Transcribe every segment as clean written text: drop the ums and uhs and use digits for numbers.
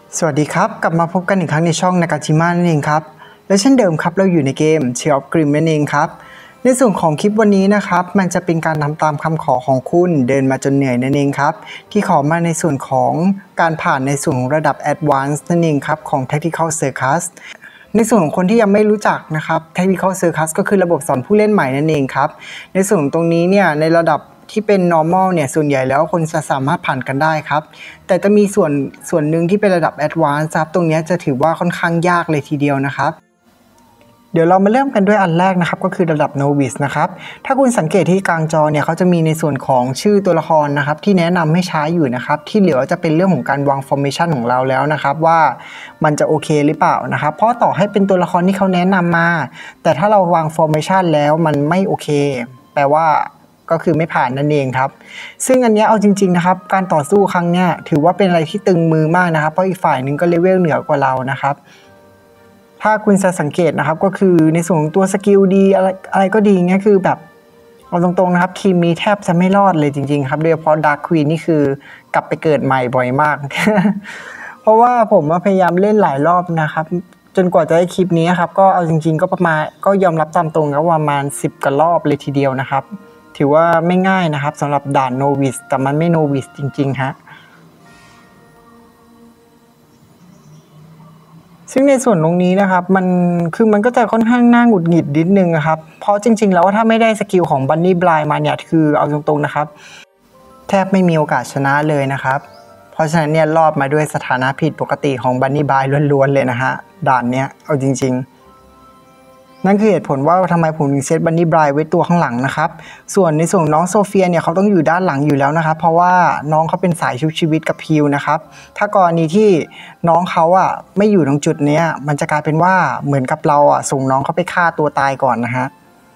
สวัสดีครับกลับมาพบกันอีกครั้งในช่องนากาจิมะนั่นเองครับและเช่นเดิมครับเราอยู่ในเกม Tears of Grimm นั่นเองครับในส่วนของคลิปวันนี้นะครับมันจะเป็นการทำตามคำขอของคุณเดินมาจนเหนื่อยนั่นเองครับที่ขอมาในส่วนของการผ่านในส่วนของระดับ Advanced นั่นเองครับของ Tactical Circus ในส่วนของคนที่ยังไม่รู้จักนะครับ Tactical Circus ก็คือระบบสอนผู้เล่นใหม่นั่นเองครับในส่วนตรงนี้เนี่ยในระดับที่เป็น normal เนี่ยส่วนใหญ่แล้วคนจะสามารถผ่านกันได้ครับแต่จะมีส่วนหนึ่งที่เป็นระดับ advanced ครับตรงนี้จะถือว่าค่อนข้างยากเลยทีเดียวนะครับเดี๋ยวเรามาเริ่มกันด้วยอันแรกนะครับก็คือระดับ novice นะครับถ้าคุณสังเกตที่กลางจอเนี่ยเขาจะมีในส่วนของชื่อตัวละครนะครับที่แนะนำให้ใช้อยู่นะครับที่เหลือจะเป็นเรื่องของการวาง formation ของเราแล้วนะครับว่ามันจะโอเคหรือเปล่านะครับเพราะต่อให้เป็นตัวละครที่เขาแนะนำมาแต่ถ้าเราวาง formation แล้วมันไม่โอเคแปลว่าก็คือไม่ผ่านนั่นเองครับซึ่งอันนี้เอาจริงๆนะครับการต่อสู้ครั้งนี้ถือว่าเป็นอะไรที่ตึงมือมากนะครับเพราะอีกฝ่ายหนึ่งก็เลเวลเหนือกว่าเรานะครับถ้าคุณจะสังเกตนะครับก็คือในส่วนของตัวสกิลดีอะไรก็ดีเงี้ยคือแบบเอาตรงๆนะครับทีมนี้แทบจะไม่รอดเลยจริงๆครับโดยเฉพาะดาร์คควีนนี่คือกลับไปเกิดใหม่บ่อยมาก เพราะว่าผมพยายามเล่นหลายรอบนะครับจนกว่าจะได้คลิปนี้ครับก็เอาจริงๆก็ประมาณก็ยอมรับตามตรงก็ประมาณ10 กว่ารอบเลยทีเดียวนะครับถือว่าไม่ง่ายนะครับสำหรับด่านโนวิสแต่มันไม่โนวิสจริงๆฮะซึ่งในส่วนตรงนี้นะครับมันก็จะค่อนข้างน่าหงุดหงิดนิดนึงครับเพราะจริงๆแล้วถ้าไม่ได้สกิลของบันนี่บลายมาเนี่ยคือเอาตรงๆนะครับแทบไม่มีโอกาสชนะเลยนะครับเพราะฉะนั้นเนี่ยรอบมาด้วยสถานะผิดปกติของบันนี่บลายล้วนๆเลยนะฮะด่านเนี้ยเอาจริงๆนั่นคือเหตุผลว่าทำไมผมถึงเซตบันนี่บรายไว้ตัวข้างหลังนะครับส่วนในส่วนน้องโซเฟียเนี่ยเขาต้องอยู่ด้านหลังอยู่แล้วนะครับเพราะว่าน้องเขาเป็นสายชุบชีวิตกับฮิวนะครับถ้ากรณีที่น้องเขาไม่อยู่ตรงจุดนี้มันจะกลายเป็นว่าเหมือนกับเราส่งน้องเขาไปฆ่าตัวตายก่อนนะฮะ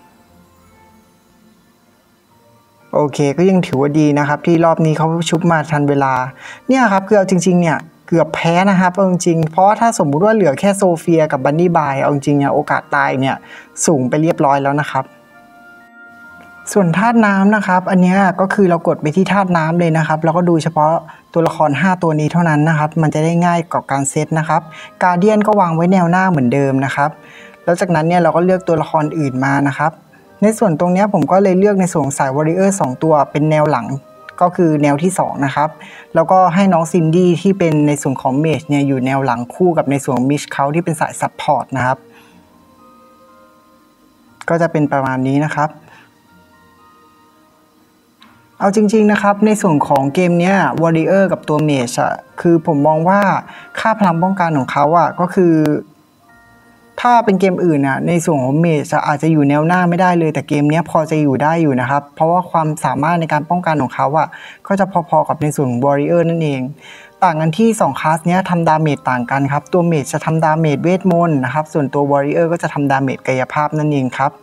โอเคก็ยังถือว่าดีนะครับที่รอบนี้เขาชุบมาทันเวลาเนี่ยครับคือเอาจริงๆเนี่ยเกือบแพ้นะครับเอาจริงเพราะถ้าสมมุติว่าเหลือแค่โซเฟียกับบันนี่บายเอาจริงเนี่ยโอกาสตายเนี่ยสูงไปเรียบร้อยแล้วนะครับส่วนธาตุน้ำนะครับอันนี้ก็คือเรากดไปที่ธาตุน้ำเลยนะครับแล้วก็ดูเฉพาะตัวละคร5ตัวนี้เท่านั้นนะครับมันจะได้ง่ายกับการเซตนะครับการเดียนก็วางไว้แนวหน้าเหมือนเดิมนะครับแล้วจากนั้นเนี่ยเราก็เลือกตัวละครอื่นมานะครับในส่วนตรงนี้ผมก็เลยเลือกในส่วนสายวอริเออร์2ตัวเป็นแนวหลังก็คือแนวที่2นะครับแล้วก็ให้น้องซินดี้ที่เป็นในส่วนของเมจเนี่ยอยู่แนวหลังคู่กับในส่วนมิชเขาที่เป็นสายซัพพอร์ตนะครับก็จะเป็นประมาณนี้นะครับเอาจริงๆนะครับในส่วนของเกมเนี้ยวอริเออร์กับตัวเมจคือผมมองว่าค่าพลังป้องกันของเขาก็คือถ้าเป็นเกมอื่นในส่วนของเมจอาจจะอยู่แนวหน้าไม่ได้เลยแต่เกมนี้พอจะอยู่ได้อยู่นะครับเพราะว่าความสามารถในการป้องกันของเขาก็จะพอๆกับในส่วนของ Warrior นั่นเองต่างกันที่2คลาสนี้ทำดาเมจต่างกันครับตัวเมจจะทำดาเมจเวทมนต์นะครับส่วนตัว Warrior ก็จะทำดาเมจกายภาพนั่นเองครับ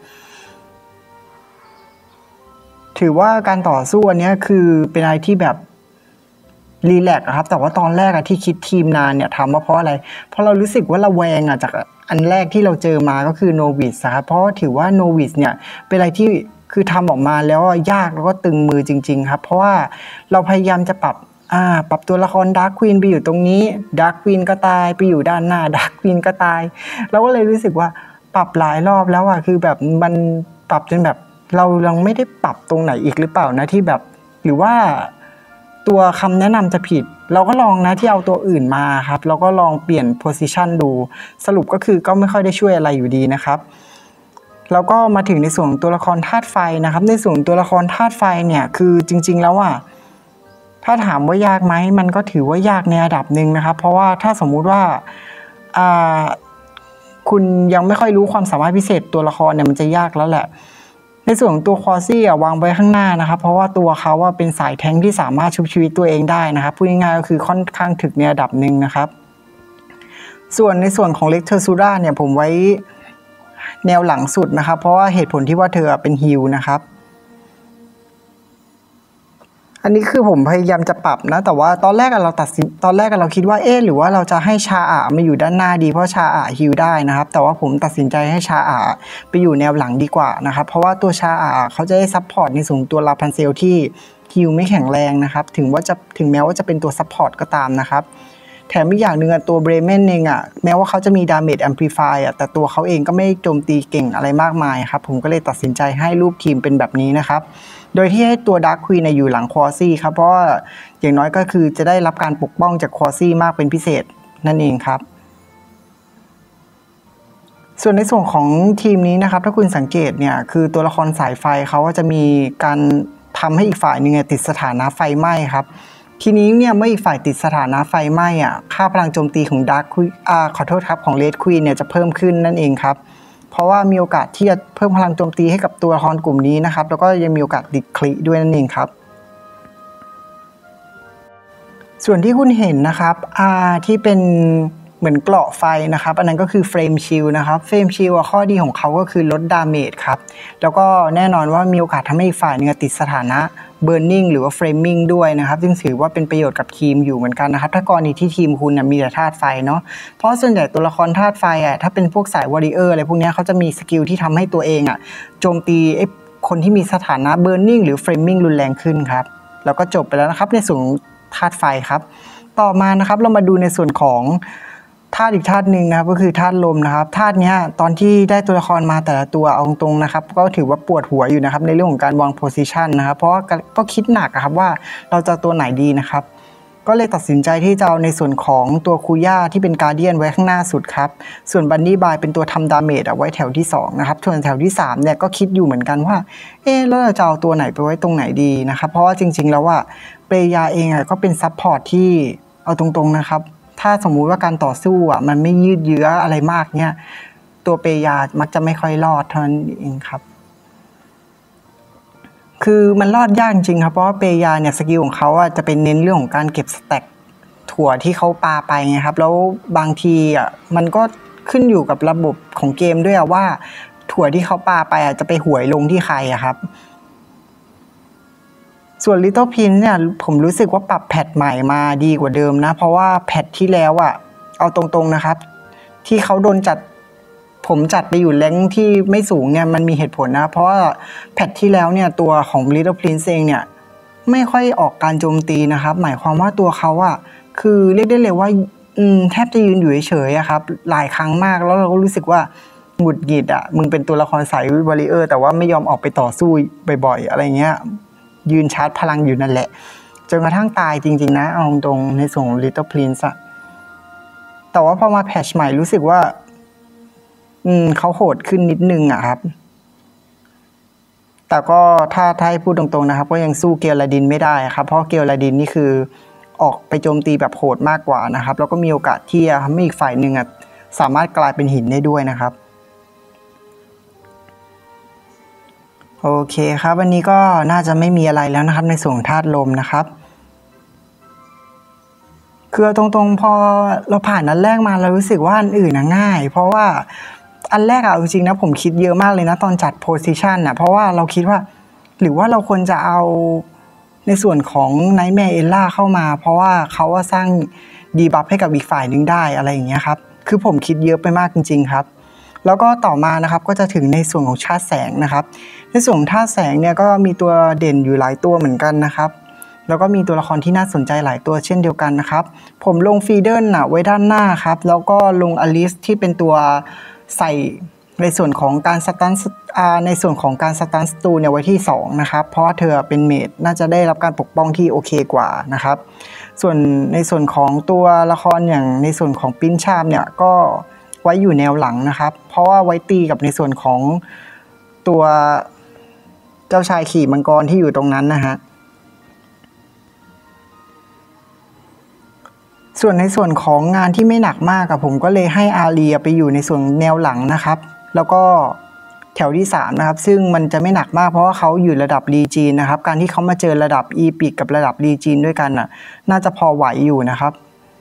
ถือว่าการต่อสู้อันนี้คือเป็นอะไรที่แบบรีแลกซ์ครับแต่ว่าตอนแรกที่คิดทีมนานเนี่ยทำมาเพราะอะไรเพราะเรารู้สึกว่าระแวงจากอันแรกที่เราเจอมาก็คือโนวิสครับเพราะถือว่าโนวิสเนี่ยเป็นอะไรที่คือทำออกมาแล้วยากแล้วก็ตึงมือจริงๆครับเพราะว่าเราพยายามจะปรับตัวละครดาร์คควีนไปอยู่ตรงนี้ดาร์คควีนก็ตายไปอยู่ด้านหน้าดาร์คควีนก็ตายเราก็เลยรู้สึกว่าปรับหลายรอบแล้วคือแบบมันปรับจนแบบเรายังไม่ได้ปรับตรงไหนอีกหรือเปล่านะที่แบบหรือว่าตัวคำแนะนำจะผิดเราก็ลองนะที่เอาตัวอื่นมาครับเราก็ลองเปลี่ยนโพสิชันดูสรุปก็คือก็ไม่ค่อยได้ช่วยอะไรอยู่ดีนะครับแล้วก็มาถึงในส่วนของตัวละครธาตุไฟนะครับในส่วนตัวละครธาตุไฟเนี่ยคือจริงๆแล้วถ้าถามว่ายากไหมมันก็ถือว่ายากในระดับหนึ่งนะครับเพราะว่าถ้าสมมุติว่าคุณยังไม่ค่อยรู้ความสามารถพิเศษตัวละครเนี่ยมันจะยากแล้วแหละในส่วนของตัวคอซี่วางไว้ข้างหน้านะครับเพราะว่าตัวเขาเป็นสายแทงค์ที่สามารถชุบชีวิตตัวเองได้นะครับพูดง่ายๆก็คือค่อนข้างถึกในระดับหนึ่งนะครับส่วนในส่วนของเล็กเทอร์ซูราเนี่ยผมไว้แนวหลังสุดนะครับเพราะว่าเหตุผลที่ว่าเธอเป็นฮิลนะครับอันนี้คือผมพยายามจะปรับนะแต่ว่าตอนแรกเราคิดว่าหรือว่าเราจะให้ชามาอยู่ด้านหน้าดีเพราะชาฮิลได้นะครับแต่ว่าผมตัดสินใจให้ชาไปอยู่แนวหลังดีกว่านะครับเพราะว่าตัวชาเขาจะได้ซัพพอร์ตในส่วนตัวลาพันเซลที่ฮิลไม่แข็งแรงนะครับถึงแม้ว่าจะเป็นตัวซัพพอร์ตก็ตามนะครับแถมอีกอย่างหนึ่งตัวเบรเมนเองแม้ว่าเขาจะมีดาเมจแอมพลิฟายแต่ตัวเขาเองก็ไม่โจมตีเก่งอะไรมากมายครับผมก็เลยตัดสินใจให้รูปทีมเป็นแบบนี้นะครับโดยที่ให้ตัวดาร์คควีนอยู่หลังควอซี่ครับเพราะว่าอย่างน้อยก็คือจะได้รับการปกป้องจากควอซี่มากเป็นพิเศษนั่นเองครับส่วนในส่วนของทีมนี้นะครับถ้าคุณสังเกตเนี่ยคือตัวละครสายไฟเขาจะมีการทำให้อีกฝ่ายหนึ่งติดสถานะไฟไหม้ครับทีนี้เนี่ยเมื่ออีกฝ่ายติดสถานะไฟไหม้ค่าพลังโจมตีของดาร์คควีนขอโทษครับของเรดควีนเนี่ยจะเพิ่มขึ้นนั่นเองครับเพราะว่ามีโอกาสที่จะเพิ่มพลังโจมตีให้กับตัวละครกลุ่มนี้นะครับแล้วก็ยังมีโอกาสติดคลิด้วยนั่นเองครับส่วนที่คุณเห็นนะครับที่เป็นเหมือนเกราะไฟนะครับอันนั้นก็คือเฟรมชิลนะครับเฟรมชิลข้อดีของเขาก็คือลดดาเมจครับแล้วก็แน่นอนว่ามีโอกาสทำให้อีกฝ่ายนึงติดสถานะเบิร์นนิ่งหรือว่าเฟรมมิ่งด้วยนะครับซึ่งถือว่าเป็นประโยชน์กับทีมอยู่เหมือนกันนะครับถ้ากรณีที่ทีมคุณมีแต่ธาตุไฟเนาะเพราะส่วนใหญ่ตัวละครธาตุไฟถ้าเป็นพวกสายวอริเออร์อะไรพวกนี้เขาจะมีสกิลที่ทำให้ตัวเองโจมตีคนที่มีสถานะเบิร์นนิ่งหรือเฟรมมิ่งรุนแรงขึ้นครับแล้วก็จบไปแล้วนะครับในส่วนธาตุไฟครับต่อมานะครับเรามาดูในส่วนของธาตุอีกธาตุหนึ่งนะครับก็คือธาตุลมนะครับธาตุนี้ตอนที่ได้ตัวละครมาแต่ละตัวเอาตรงนะครับก็ถือว่าปวดหัวอยู่นะครับในเรื่องของการวางโพสิชันนะครับเพราะว่าก็คิดหนักครับว่าเราจะตัวไหนดีนะครับก็เลยตัดสินใจที่จะเอาในส่วนของตัวคูย่าที่เป็นการเดียนไว้ข้างหน้าสุดครับส่วนบันนี่บายเป็นตัวทำดาเมจไว้แถวที่2นะครับส่วนแถวที่3เนี่ยก็คิดอยู่เหมือนกันว่าแล้วเราจะเอาตัวไหนไปไว้ตรงไหนดีนะครับเพราะว่าจริงๆแล้วเปยาเองก็เป็นซัพพอร์ตที่เอาตรงๆนะครับถ้าสมมุติว่าการต่อสู้มันไม่ยืดเยื้ออะไรมากเนี่ยตัวเปยามักจะไม่ค่อยรอดเท่านั้นเองครับคือมันรอดยากจริงครับเพราะว่าเปยาเนี่ยสกิลของเขาจะเป็นเน้นเรื่องของการเก็บสแต็กถั่วที่เขาปาไปไงครับแล้วบางทีมันก็ขึ้นอยู่กับระบบของเกมด้วยว่าถั่วที่เขาปาไปจะไปหวยลงที่ใครครับส่วน Little Prince เนี่ยผมรู้สึกว่าปรับแพทใหม่มาดีกว่าเดิมนะเพราะว่าแพทที่แล้วเอาตรงๆนะครับที่เขาโดนผมจัดไปอยู่แรงที่ไม่สูงเนี่ยมันมีเหตุผลนะเพราะว่าแพทที่แล้วเนี่ยตัวของ Little Prince เองเนี่ยไม่ค่อยออกการโจมตีนะครับหมายความว่าตัวเขาคือเรียกได้เลยว่าแทบจะยืนอยู่เฉยๆครับหลายครั้งมากแล้วเราก็รู้สึกว่าหงุดหงิดมึงเป็นตัวละครสายวอริเออร์แต่ว่าไม่ยอมออกไปต่อสู้บ่อยๆอะไรเงี้ยยืนชาร์จพลังอยู่นั่นแหละจนกระทั่งตายจริงๆนะเอาตรงในส่วนของ Little Prince แต่ว่าพอมาแพทช์ใหม่รู้สึกว่าเขาโหดขึ้นนิดนึงครับแต่ก็ถ้าให้พูดตรงๆนะครับก็ยังสู้เกลลาดินไม่ได้ครับเพราะเกลลาดินนี่คือออกไปโจมตีแบบโหดมากกว่านะครับแล้วก็มีโอกาสที่จะทำให้อีกฝ่ายหนึ่งสามารถกลายเป็นหินได้ด้วยนะครับโอเคครับวันนี้ก็น่าจะไม่มีอะไรแล้วนะครับในส่วนของธาตุลมนะครับคือตรงๆพอเราผ่านอันแรกมาเรารู้สึกว่าอันอื่นง่ายเพราะว่าอันแรกจริงๆนะผมคิดเยอะมากเลยนะตอนจัดโพสิชันเพราะว่าเราคิดว่าหรือว่าเราควรจะเอาในส่วนของไนท์แมร์เอลล่าเข้ามาเพราะว่าเขาสร้างดีบัฟให้กับอีกฝ่ายนึงได้อะไรอย่างเงี้ยครับคือผมคิดเยอะไปมากจริงๆครับแล้วก็ต่อมานะครับก็จะถึงในส่วนของชาติแสงนะครับในส่วนของธาตุแสงเนี่ยก็มีตัวเด่นอยู่หลายตัวเหมือนกันนะครับแล้วก็มีตัวละครที่น่าสนใจหลายตัวเช่นเดียวกันนะครับผมลงฟีเดิลไว้ด้านหน้าครับแล้วก็ลงอลิสที่เป็นตัวใส่ในส่วนของการสตันในส่วนของการสตันสตูเนี่ยไว้ที่2นะครับเพราะว่าเธอเป็นเมจน่าจะได้รับการปกป้องที่โอเคกว่านะครับส่วนในส่วนของตัวละครอย่างในส่วนของปิ้นชามเนี่ยก็ไว้อยู่แนวหลังนะครับเพราะว่าไว้ตีกับในส่วนของตัวเจ้าชายขี่มังกรที่อยู่ตรงนั้นนะฮะส่วนในส่วนของงานที่ไม่หนักมากผมก็เลยให้อาเรียไปอยู่ในส่วนแนวหลังนะครับแล้วก็แถวที่3นะครับซึ่งมันจะไม่หนักมากเพราะว่าเขาอยู่ระดับรีจีนนะครับการที่เขามาเจอระดับอีพิกกับระดับรีจีนด้วยกันน่าจะพอไหวอยู่นะครับ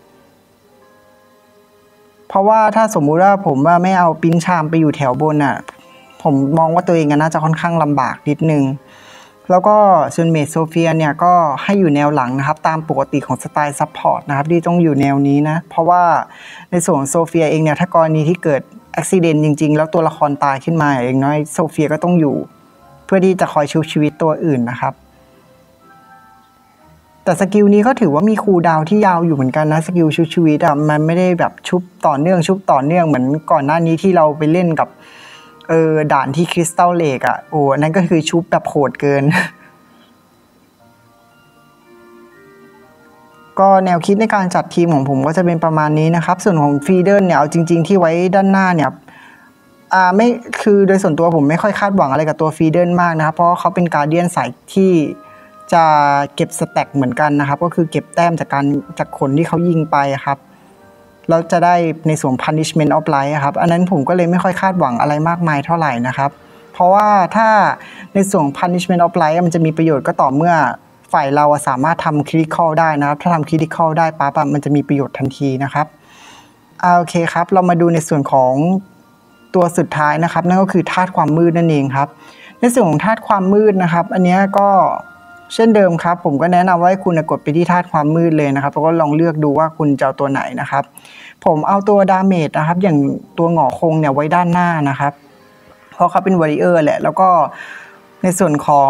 เพราะว่าถ้าสมมุติว่าผมไม่เอาปิ้นชามไปอยู่แถวบนผมมองว่าตัวเองน่าจะค่อนข้างลำบากนิดนึงแล้วก็ส่วนเมดโซเฟียเนี่ยก็ให้อยู่แนวหลังนะครับตามปกติของสไตล์ซัพพอร์ตนะครับที่ต้องอยู่แนวนี้นะเพราะว่าในส่วนของโซเฟียเองเนี่ยถ้ากรณีที่เกิดอุบัติเหตุจริงๆแล้วตัวละครตายขึ้นมาอย่างน้อยโซเฟียก็ต้องอยู่เพื่อที่จะคอยชุบชีวิตตัวอื่นนะครับแต่สกิลนี้ก็ถือว่ามีคูลดาวน์ที่ยาวอยู่เหมือนกันนะสกิลชุบชีวิตมันไม่ได้แบบชุบต่อเนื่องเหมือนก่อนหน้านี้ที่เราไปเล่นกับด่านที่คริสตัลเลกโอ้นั่นก็คือชุบแบบโหดเกิน ก็แนวคิดในการจัดทีมของผมก็จะเป็นประมาณนี้นะครับส่วนของฟีเดอร์เนี่ยเอาจริงๆที่ไว้ด้านหน้าเนี่ยไม่คือโดยส่วนตัวผมไม่ค่อยคาดหวังอะไรกับตัวฟีเดอร์มากนะครับเพราะเขาเป็นการเดียนสายที่จะเก็บสแต็กเหมือนกันนะครับก็คือเก็บแต้มจากคนที่เขายิงไปครับแล้วจะได้ในส่วน punishment of light ครับอันนั้นผมก็เลยไม่ค่อยคาดหวังอะไรมากมายเท่าไหร่นะครับเพราะว่าถ้าในส่วน punishment of light มันจะมีประโยชน์ก็ต่อเมื่อฝ่ายเราสามารถทำ critical ได้นะครับถ้าทำ critical ได้ปั๊บมันจะมีประโยชน์ทันทีนะครับโอเคครับเรามาดูในส่วนของตัวสุดท้ายนะครับนั่นก็คือธาตุความมืดนั่นเองครับในส่วนของธาตุความมืดนะครับอันนี้ก็เช่นเดิมครับผมก็แนะนำว่าให้คุณกดไปที่ธาตุความมืดเลยนะครับแล้วก็ลองเลือกดูว่าคุณจะเอาตัวไหนนะครับผมเอาตัวดาเมจนะครับอย่างตัวหงอคงเนี่ยไว้ด้านหน้านะครับเพราะเขาเป็นวอริเออร์แหละแล้วก็ในส่วนของ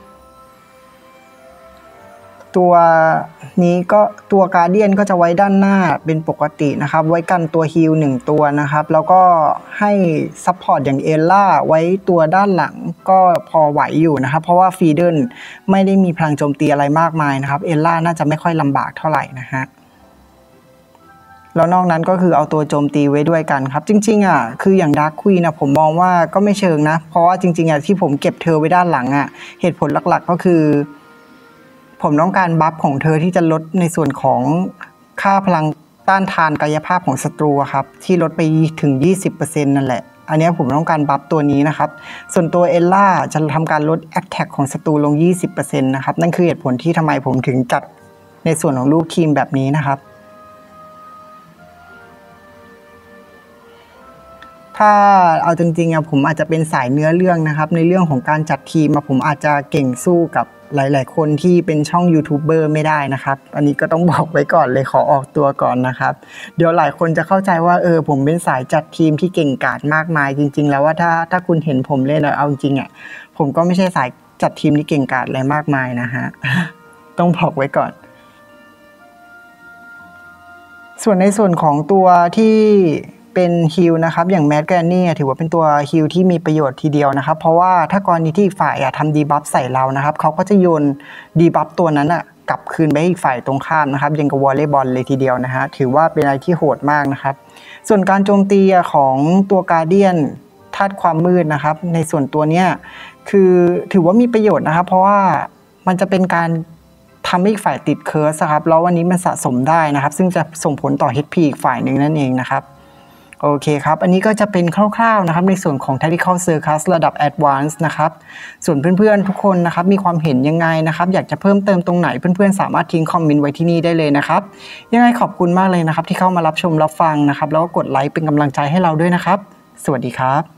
ตัวนี้ก็ตัวการ์เดียนก็จะไว้ด้านหน้าเป็นปกตินะครับไว้กันตัวฮีล1ตัวนะครับแล้วก็ให้ซัพพอร์ตอย่างเอลล่าไว้ตัวด้านหลังก็พอไหวอยู่นะครับเพราะว่าฟีเดอร์ไม่ได้มีพลังโจมตีอะไรมากมายนะครับเอลล่าน่าจะไม่ค่อยลำบากเท่าไหร่นะฮะแล้วนอกนั้นก็คือเอาตัวโจมตีไว้ด้วยกันครับจริงๆคืออย่างดาร์คควีนผมมองว่าก็ไม่เชิงนะเพราะว่าจริงๆที่ผมเก็บเธอไว้ด้านหลังเหตุผลหลักๆก็คือผมต้องการบัฟของเธอที่จะลดในส่วนของค่าพลังต้านทานกายภาพของศัตรูครับที่ลดไปถึง 20% นั่นแหละอันนี้ผมต้องการบัฟตัวนี้นะครับส่วนตัวเอลล่าจะทำการลดแอคแท็กของศัตรูลง 20% นะครับนั่นคือเหตุผลที่ทำไมผมถึงจัดในส่วนของลูกทีมแบบนี้นะครับถ้าเอาจริงๆผมอาจจะเป็นสายเนื้อเรื่องนะครับในเรื่องของการจัดทีมผมอาจจะเก่งสู้กับหลายๆคนที่เป็นช่องยูทูบเบอร์ไม่ได้นะครับอันนี้ก็ต้องบอกไว้ก่อนเลยขอออกตัวก่อนนะครับเดี๋ยวหลายคนจะเข้าใจว่าผมเป็นสายจัดทีมที่เก่งกาจมากมายจริงๆแล้วว่าถ้าคุณเห็นผมเล่นเอาจริงผมก็ไม่ใช่สายจัดทีมที่เก่งกาจอะไรมากมายนะฮะ ต้องบอกไว้ก่อนส่วนในส่วนของตัวที่เป็นฮิลนะครับอย่างแมดแกรนนี่ถือว่าเป็นตัวฮิลที่มีประโยชน์ทีเดียวนะครับเพราะว่าถ้ากรณีที่อีกฝ่ายทำดีบัฟใส่เรานะครับเขาก็จะโยนดีบัฟตัวนั้นกลับคืนไปอีกฝ่ายตรงข้ามนะครับยังกับวอลเลย์บอลเลยทีเดียวนะฮะถือว่าเป็นอะไรที่โหดมากนะครับส่วนการโจมตีของตัวการ์เดียนธาตุความมืดนะครับในส่วนตัวเนี้ยคือถือว่ามีประโยชน์นะครับเพราะว่ามันจะเป็นการทำให้อีกฝ่ายติดเคิร์สครับแล้ววันนี้มันสะสมได้นะครับซึ่งจะส่งผลต่อ HP อีกฝ่ายหนึ่งนั่นเองนะครับโอเคครับอันนี้ก็จะเป็นคร่าวๆนะครับในส่วนของ Tactical Circus ระดับ Advanced นะครับส่วนเพื่อนๆทุกคนนะครับมีความเห็นยังไงนะครับอยากจะเพิ่มเติมตรงไหนเพื่อนๆสามารถทิ้งคอมเมนต์ไว้ที่นี่ได้เลยนะครับยังไงขอบคุณมากเลยนะครับที่เข้ามารับชมรับฟังนะครับแล้วก็กดไลค์เป็นกำลังใจให้เราด้วยนะครับสวัสดีครับ